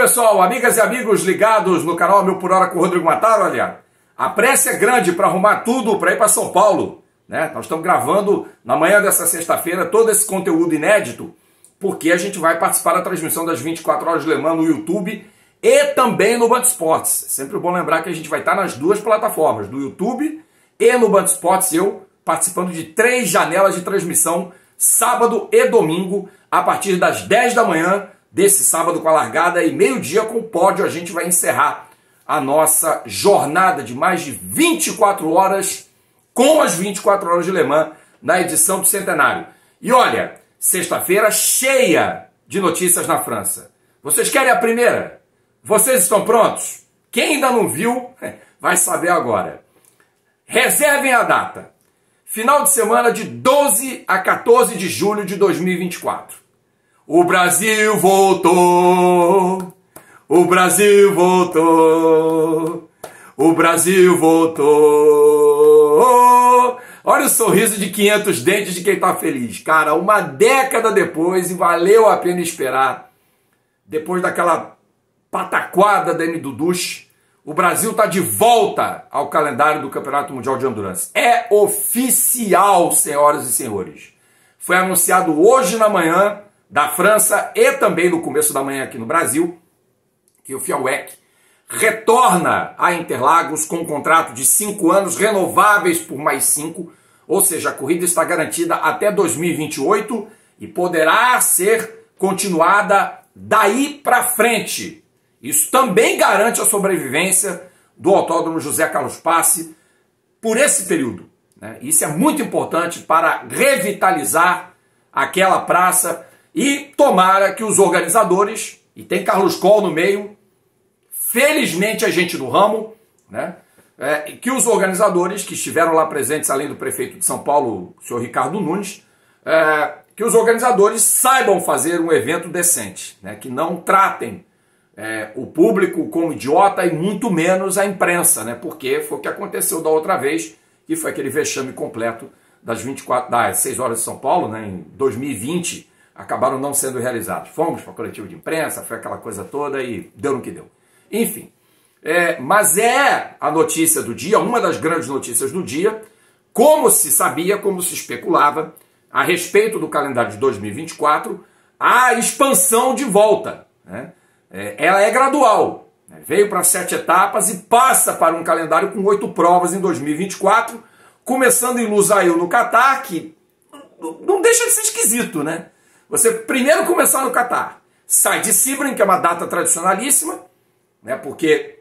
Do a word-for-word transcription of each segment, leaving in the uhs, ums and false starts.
pessoal, amigas e amigos ligados no canal Mil por Hora com o Rodrigo Mataro, olha, a pressa é grande para arrumar tudo para ir para São Paulo, né? Nós estamos gravando na manhã dessa sexta-feira todo esse conteúdo inédito, porque a gente vai participar da transmissão das vinte e quatro horas de Le Mans no YouTube e também no Band Esportes. É sempre bom lembrar que a gente vai estar nas duas plataformas, no YouTube e no Band Esportes, eu participando de três janelas de transmissão, sábado e domingo, a partir das dez da manhã, desse sábado com a largada e meio-dia com o pódio. A gente vai encerrar a nossa jornada de mais de vinte e quatro horas com as vinte e quatro horas de Le Mans na edição do centenário. E olha, sexta-feira cheia de notícias na França. Vocês querem a primeira? Vocês estão prontos? Quem ainda não viu, vai saber agora. Reservem a data. Final de semana de doze a quatorze de julho de dois mil e vinte e quatro. O Brasil voltou, o Brasil voltou, o Brasil voltou. Olha o sorriso de quinhentos dentes de quem está feliz. Cara, uma década depois, e valeu a pena esperar, depois daquela pataquada da M. Duduche, o Brasil está de volta ao calendário do Campeonato Mundial de Endurance. É oficial, senhoras e senhores. Foi anunciado hoje na manhã, da França e também no começo da manhã aqui no Brasil, que o FIA W E C retorna a Interlagos com um contrato de cinco anos renováveis por mais cinco, ou seja, a corrida está garantida até dois mil e vinte e oito e poderá ser continuada daí para frente. Isso também garante a sobrevivência do Autódromo José Carlos Passe por esse período, né? Isso é muito importante para revitalizar aquela praça. E tomara que os organizadores, e tem Carlos Coll no meio, felizmente a gente do ramo, né? É, que os organizadores que estiveram lá presentes, além do prefeito de São Paulo, o senhor Ricardo Nunes, é, que os organizadores saibam fazer um evento decente, né? Que não tratem é, o público como idiota e muito menos a imprensa, né? Porque foi o que aconteceu da outra vez, que foi aquele vexame completo das, vinte e quatro, das seis horas de São Paulo, né? Em dois mil e vinte, acabaram não sendo realizados. Fomos para a coletiva de imprensa, foi aquela coisa toda e deu no que deu. Enfim, é, mas é a notícia do dia, uma das grandes notícias do dia, como se sabia, como se especulava, a respeito do calendário de dois mil e vinte e quatro, a expansão de volta, né? É, ela é gradual, né? Veio para sete etapas e passa para um calendário com oito provas em dois mil e vinte e quatro, começando em Lusail no Catar, que não deixa de ser esquisito, né? Você primeiro começar no Catar, sai de Sebring, que é uma data tradicionalíssima, né, porque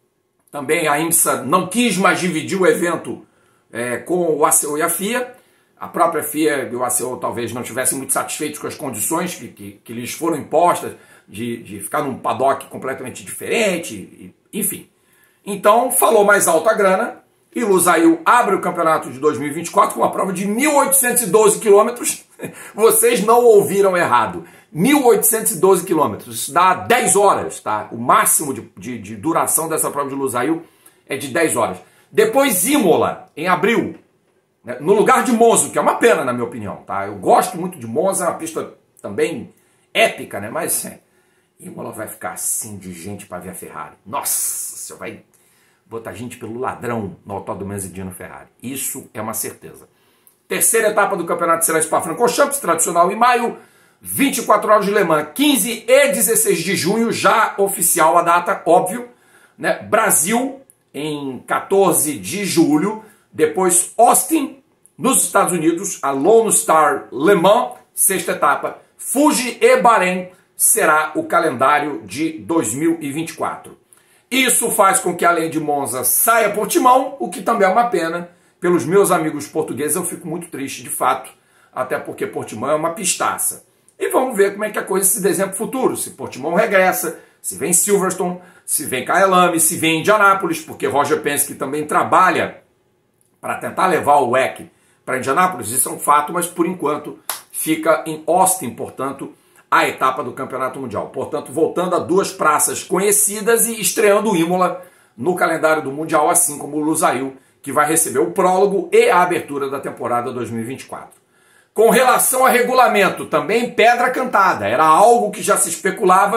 também a IMSA não quis mais dividir o evento é, com o A C O e a FIA. A própria FIA e o A C O talvez não estivessem muito satisfeitos com as condições que, que, que lhes foram impostas de, de ficar num paddock completamente diferente, e, enfim. Então falou mais alto a grana e Lusail abre o campeonato de dois mil e vinte e quatro com uma prova de mil oitocentos e doze quilômetros. Vocês não ouviram errado. mil oitocentos e doze quilômetros. Isso dá dez horas, tá? O máximo de, de, de duração dessa prova de Lusail é de dez horas. Depois Imola, em abril, né? No lugar de Monza, que é uma pena, na minha opinião, tá? Eu gosto muito de Monza, é uma pista também épica, né? Mas é, Imola vai ficar assim de gente para ver a Ferrari. Nossa, você vai botar gente pelo ladrão no Autódromo Ezidino Ferrari. Isso é uma certeza. Terceira etapa do campeonato será Spa-Francorchamps, tradicional em maio, vinte e quatro horas de Le Mans, quinze e dezesseis de junho, já oficial a data, óbvio, né? Brasil, em quatorze de julho, depois Austin, nos Estados Unidos, a Lone Star Le Mans, sexta etapa, Fuji e Bahrein será o calendário de dois mil e vinte e quatro. Isso faz com que, além de Monza, saia Portimão, o que também é uma pena. Pelos meus amigos portugueses, eu fico muito triste, de fato, até porque Portimão é uma pistaça. E vamos ver como é que a coisa se desenha para o futuro. Se Portimão regressa, se vem Silverstone, se vem Kyalami, se vem Indianápolis, porque Roger Penske também trabalha para tentar levar o W E C para Indianápolis. Isso é um fato, mas por enquanto fica em Austin, portanto, a etapa do Campeonato Mundial. Portanto, voltando a duas praças conhecidas e estreando o Imola no calendário do Mundial, assim como o Lusail, que vai receber o prólogo e a abertura da temporada dois mil e vinte e quatro. Com relação a regulamento, também pedra cantada. Era algo que já se especulava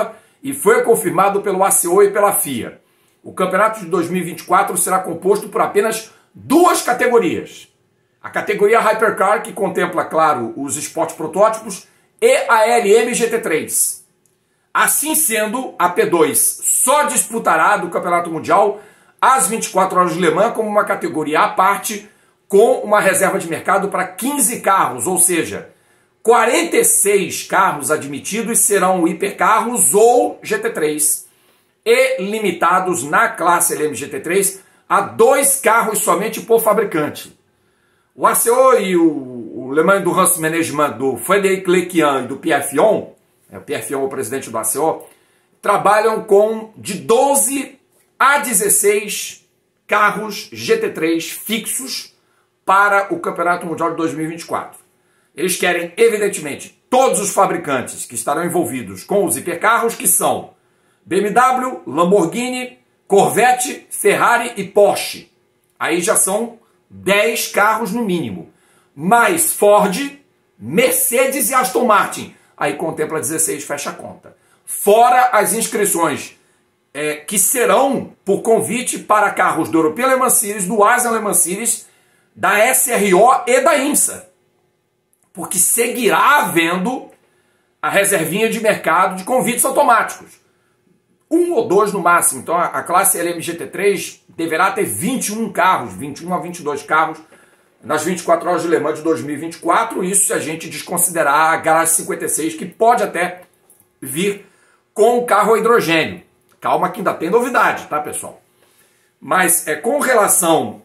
e foi confirmado pelo A C O e pela F I A. O campeonato de dois mil e vinte e quatro será composto por apenas duas categorias. A categoria Hypercar, que contempla, claro, os esportes protótipos, e a L M G T três. Assim sendo, a P dois só disputará do Campeonato Mundial as vinte e quatro horas de Le Mans como uma categoria à parte, com uma reserva de mercado para quinze carros, ou seja, quarenta e seis carros admitidos serão hipercarros ou G T três, e limitados na classe L M G T três a dois carros somente por fabricante. O A C O e o, o Le Mans Endurance Management do Frédéric Leclerc e do Pierre Fillon, é, o Pierre Fillon é o presidente do A C O, trabalham com de doze a dezesseis carros G T três fixos para o Campeonato Mundial de dois mil e vinte e quatro. Eles querem, evidentemente, todos os fabricantes que estarão envolvidos com os hipercarros, que são B M W, Lamborghini, Corvette, Ferrari e Porsche. Aí já são dez carros no mínimo. Mais Ford, Mercedes e Aston Martin. Aí contempla dezesseis, fecha a conta. Fora as inscrições é, que serão por convite para carros do European Le Mans Series, do Asian Le Mans Series, da S R O e da IMSA. Porque seguirá havendo a reservinha de mercado de convites automáticos. Um ou dois no máximo. Então a classe L M G T três deverá ter vinte e um carros, vinte e um a vinte e dois carros nas vinte e quatro horas de Le Mans de dois mil e vinte e quatro. Isso se a gente desconsiderar a Garage cinquenta e seis, que pode até vir com o carro a hidrogênio. Calma que ainda tem novidade, tá, pessoal? Mas é, com relação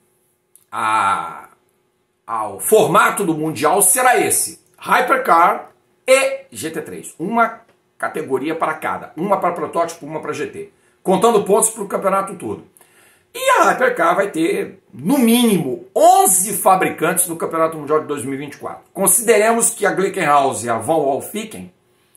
a, ao formato do Mundial, será esse: Hypercar e G T três. Uma categoria para cada. Uma para protótipo, uma para G T. Contando pontos para o campeonato todo. E a Hypercar vai ter, no mínimo, onze fabricantes no Campeonato Mundial de dois mil e vinte e quatro. Consideremos que a Glickenhaus e a Van Wolfsweken,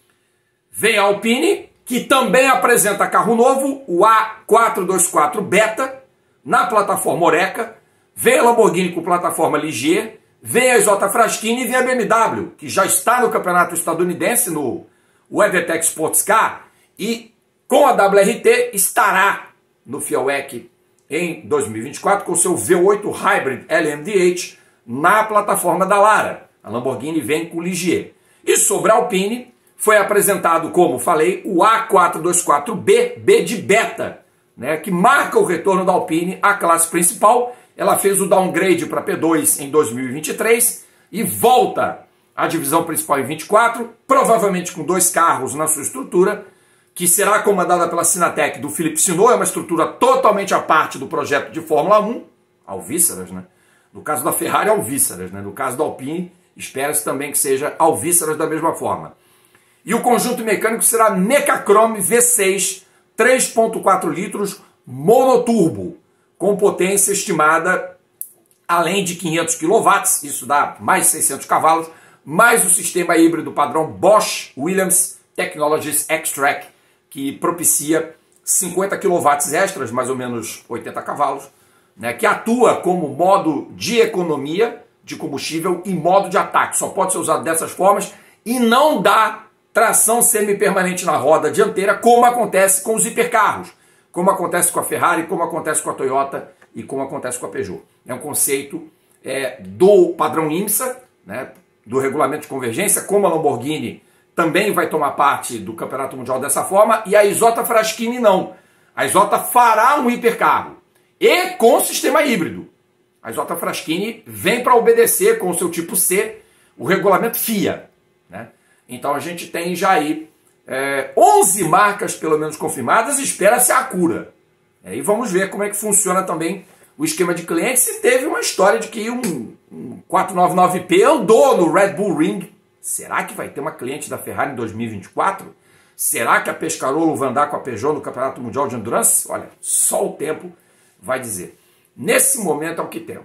vem a Alpine, que também apresenta carro novo, o A quatrocentos e vinte e quatro Beta, na plataforma Oreca, vem a Lamborghini com plataforma Ligier, vem a Isotta Fraschini e vem a B M W, que já está no campeonato estadunidense, no WeatherTech Sports Car, e com a W R T estará no FIA-W E C em dois mil e vinte e quatro com seu V oito Hybrid L M D H na plataforma da Lara. A Lamborghini vem com o Ligier. E sobre a Alpine, foi apresentado, como falei, o A quatrocentos e vinte e quatro B, B de Beta, né, que marca o retorno da Alpine à classe principal. Ela fez o downgrade para P dois em dois mil e vinte e três e volta à divisão principal em vinte e quatro, provavelmente com dois carros na sua estrutura, que será comandada pela Sinatec do Philippe Sinot. É uma estrutura totalmente à parte do projeto de Fórmula um, alvíceras, né? No caso da Ferrari, alvíceras, né? No caso da Alpine, espera-se também que seja alvíceras da mesma forma. E o conjunto mecânico será Mecachrome V seis, três ponto quatro litros, monoturbo, com potência estimada além de quinhentos quilowatts, isso dá mais seiscentos cavalos, mais o sistema híbrido padrão Bosch Williams Technologies X-Track, que propicia cinquenta quilowatts extras, mais ou menos oitenta cavalos, né, que atua como modo de economia de combustível e modo de ataque. Só pode ser usado dessas formas e não dá tração semipermanente na roda dianteira, como acontece com os hipercarros, como acontece com a Ferrari, como acontece com a Toyota e como acontece com a Peugeot. É um conceito é, do padrão IMSA, né, do regulamento de convergência, como a Lamborghini também vai tomar parte do Campeonato Mundial dessa forma, e a Isotta Fraschini não. A Isotta fará um hipercarro, e com sistema híbrido. A Isotta Fraschini vem para obedecer com o seu tipo C, o regulamento F I A, né? Então a gente tem já aí é, onze marcas pelo menos confirmadas, e espera-se a cura. É, e vamos ver como é que funciona também o esquema de clientes. Se teve uma história de que um, um quatrocentos e noventa e nove P andou no Red Bull Ring. Será que vai ter uma cliente da Ferrari em dois mil e vinte e quatro? Será que a Pescarolo vai andar com a Peugeot no Campeonato Mundial de Endurance? Olha, só o tempo vai dizer. Nesse momento é o que temos.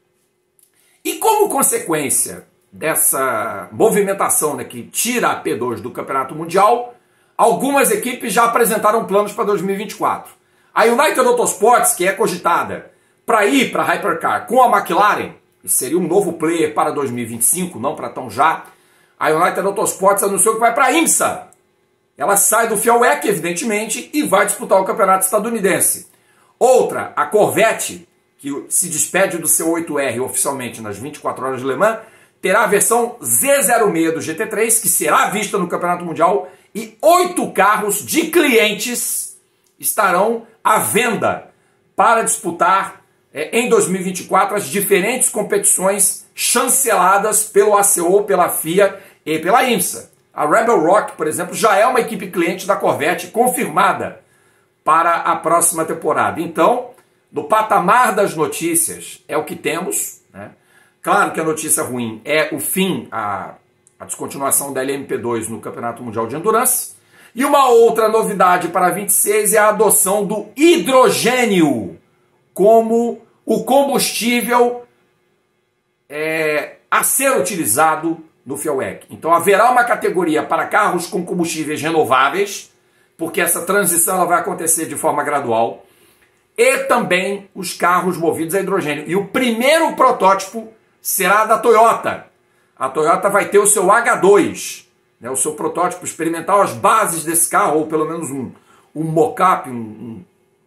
E como consequência dessa movimentação, né, que tira a P dois do Campeonato Mundial, algumas equipes já apresentaram planos para dois mil e vinte e quatro. A United Autosports, que é cogitada para ir para a Hypercar com a McLaren, e seria um novo player para dois mil e vinte e cinco, não para tão já, a United Autosports anunciou que vai para a IMSA ela sai do F I A W E C, evidentemente, e vai disputar o campeonato estadunidense. Outra, a Corvette, que se despede do seu oito R oficialmente nas vinte e quatro horas de Le Mans, terá a versão Z zero seis do G T três, que será vista no Campeonato Mundial, e oito carros de clientes estarão à venda para disputar é, em dois mil e vinte e quatro as diferentes competições chanceladas pelo A C O, pela F I A e pela IMSA. A Rebel Rock, por exemplo, já é uma equipe cliente da Corvette confirmada para a próxima temporada. Então, no patamar das notícias, é o que temos, né? Claro que a notícia ruim é o fim, a, a descontinuação da L M P dois no Campeonato Mundial de Endurance. E uma outra novidade para vinte e seis é a adoção do hidrogênio como o combustível é, a ser utilizado no F I A W E C. Então haverá uma categoria para carros com combustíveis renováveis, porque essa transição ela vai acontecer de forma gradual, e também os carros movidos a hidrogênio. E o primeiro protótipo será da Toyota. A Toyota vai ter o seu H dois, né, o seu protótipo experimental, as bases desse carro, ou pelo menos um, um mock-up, um,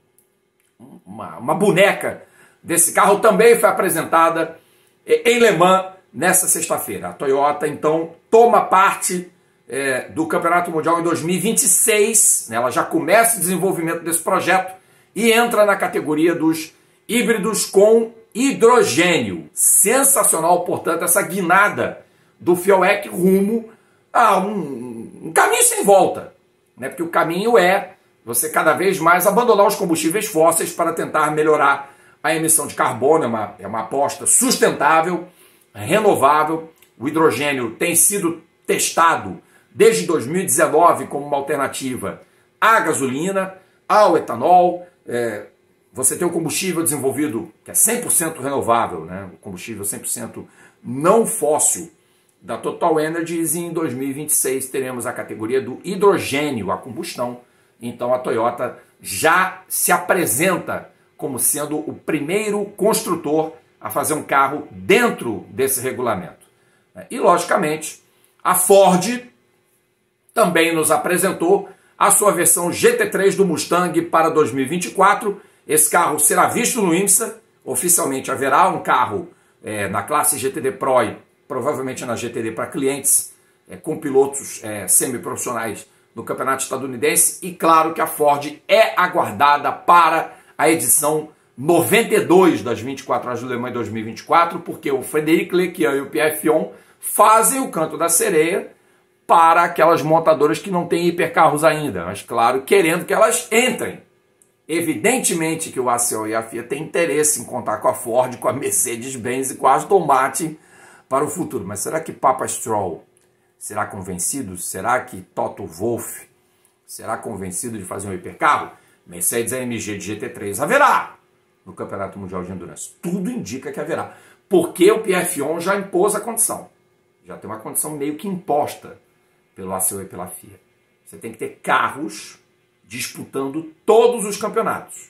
um, uma, uma boneca desse carro também foi apresentada em Le Mans nessa sexta-feira. A Toyota, então, toma parte é, do Campeonato Mundial em dois mil e vinte e seis, né, ela já começa o desenvolvimento desse projeto e entra na categoria dos híbridos com hidrogênio. Sensacional, portanto, essa guinada do F I A W E C rumo a um, um caminho sem volta, né? Porque o caminho é você cada vez mais abandonar os combustíveis fósseis para tentar melhorar a emissão de carbono. É uma, é uma aposta sustentável, renovável. O hidrogênio tem sido testado desde dois mil e dezenove como uma alternativa à gasolina, ao etanol. É, você tem o combustível desenvolvido que é cem por cento renovável, né? O combustível cem por cento não fóssil da Total Energies, e em dois mil e vinte e seis teremos a categoria do hidrogênio, a combustão. Então a Toyota já se apresenta como sendo o primeiro construtor a fazer um carro dentro desse regulamento. E, logicamente, a Ford também nos apresentou a sua versão G T três do Mustang para dois mil e vinte e quatro. Esse carro será visto no IMSA. Oficialmente haverá um carro é, na classe G T D Pro, e provavelmente na G T D para clientes, é, com pilotos é, semiprofissionais no campeonato estadunidense. E claro que a Ford é aguardada para a edição noventa e dois das vinte e quatro horas de Le Mans dois mil e vinte e quatro, porque o Frederic Leclerc e o Pierre Fion fazem o canto da sereia para aquelas montadoras que não têm hipercarros ainda, mas claro, querendo que elas entrem. Evidentemente que o A C O e a F I A têm interesse em contar com a Ford, com a Mercedes-Benz e com a Aston Martin para o futuro. Mas será que Papa Stroll será convencido? Será que Toto Wolff será convencido de fazer um hipercarro? Mercedes A M G de G T três haverá no Campeonato Mundial de Endurance. Tudo indica que haverá. Porque o Pierre Fion já impôs a condição. Já tem uma condição meio que imposta pelo A C O e pela F I A. Você tem que ter carros disputando todos os campeonatos.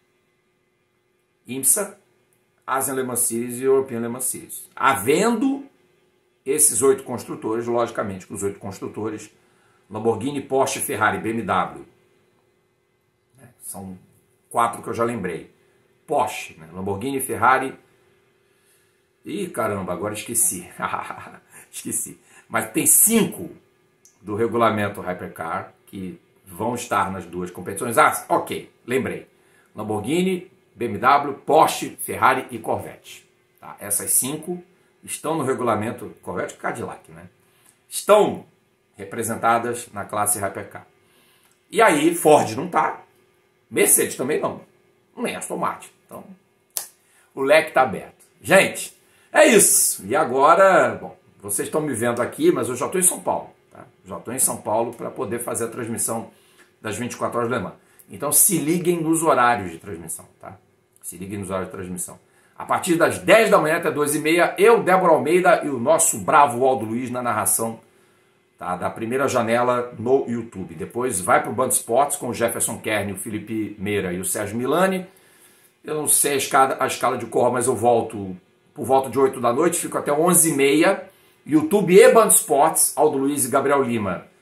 IMSA, Asian Le Mans Series e European Le Mans Series. Havendo esses oito construtores, logicamente, que os oito construtores, Lamborghini, Porsche, Ferrari, B M W, né, são quatro que eu já lembrei. Porsche, né, Lamborghini, Ferrari, ih, caramba, agora esqueci. esqueci. Mas tem cinco do regulamento Hypercar que vão estar nas duas competições. Ah, ok, lembrei. Lamborghini, B M W, Porsche, Ferrari e Corvette. Tá? Essas cinco estão no regulamento, Corvette e Cadillac, né? Estão representadas na classe Hypercar. E aí, Ford não está, Mercedes também não, nem Aston Martin. Então, o leque está aberto. Gente, é isso. E agora, bom, vocês estão me vendo aqui, mas eu já estou em São Paulo. Tá? Já estou em São Paulo para poder fazer a transmissão das vinte e quatro horas de Le Mans. Então se liguem nos horários de transmissão, tá? Se liguem nos horários de transmissão. A partir das dez da manhã até duas e meia, eu, Débora Almeida e o nosso bravo Aldo Luiz na narração, tá, da primeira janela no YouTube. Depois vai para o Band Esportes com o Jefferson Kern, o Felipe Meira e o Sérgio Milani. Eu não sei a escala, a escala de cor, mas eu volto por volta de oito da noite, fico até onze e meia. YouTube e Band Esportes, Aldo Luiz e Gabriel Lima,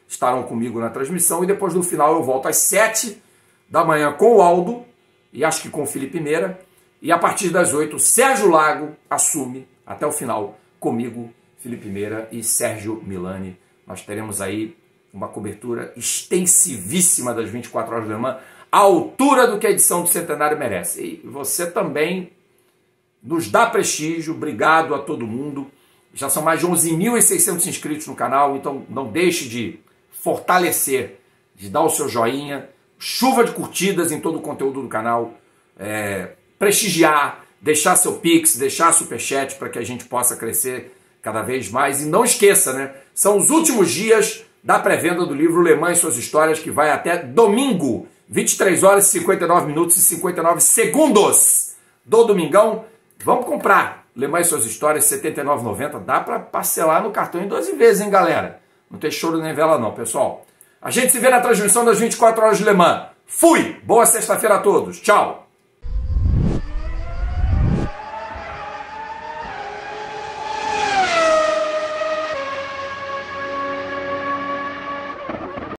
estarão comigo na transmissão e depois no final eu volto às sete da manhã com o Aldo e acho que com o Felipe Meira. E a partir das oito, Sérgio Lago assume até o final comigo, Felipe Meira e Sérgio Milani. Nós teremos aí uma cobertura extensivíssima das vinte e quatro horas de Le Mans, à altura do que a edição do Centenário merece. E você também nos dá prestígio, obrigado a todo mundo. Já são mais de onze mil e seiscentos inscritos no canal, então não deixe de fortalecer, de dar o seu joinha, chuva de curtidas em todo o conteúdo do canal, é, prestigiar, deixar seu Pix, deixar superchat para que a gente possa crescer cada vez mais. E não esqueça, né? São os últimos dias da pré-venda do livro Le Mans e Suas Histórias, que vai até domingo, vinte e três horas, cinquenta e nove minutos e cinquenta e nove segundos do domingão. Vamos comprar Le Mans e Suas Histórias, setenta e nove reais e noventa centavos. Dá para parcelar no cartão em doze vezes, hein, galera? Não tem choro nem vela não, pessoal. A gente se vê na transmissão das vinte e quatro horas de Le Mans. Fui! Boa sexta-feira a todos. Tchau!